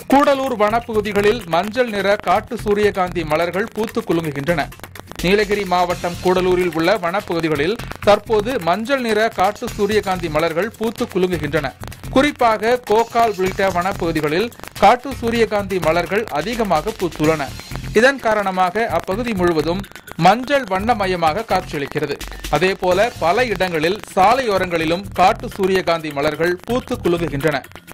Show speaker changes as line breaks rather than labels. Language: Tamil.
கூடலூர் வனப்பகுதிகளில் மஞ்சள் நிற காட்டு சூரியகாந்தி மலர்கள் பூத்து குலுங்குகின்றன. நீலகிரி மாவட்டம் கூடலூரில் உள்ள வனப்பகுதிகளில் தற்போது மஞ்சள் நிற காட்டு சூரியகாந்தி மலர்கள் பூத்து குலுங்குகின்றன. குறிப்பாக கோக்கால் உள்ளிட்ட வனப்பகுதிகளில் காட்டு சூரியகாந்தி மலர்கள் அதிகமாக பூத்துள்ளன. இதன் காரணமாக அப்பகுதி முழுவதும் மஞ்சள் வண்ணமயமாக காட்சியளிக்கிறது. அதேபோல பல இடங்களில் சாலையோரங்களிலும் காட்டு சூரியகாந்தி மலர்கள் பூத்து குலுங்குகின்றன.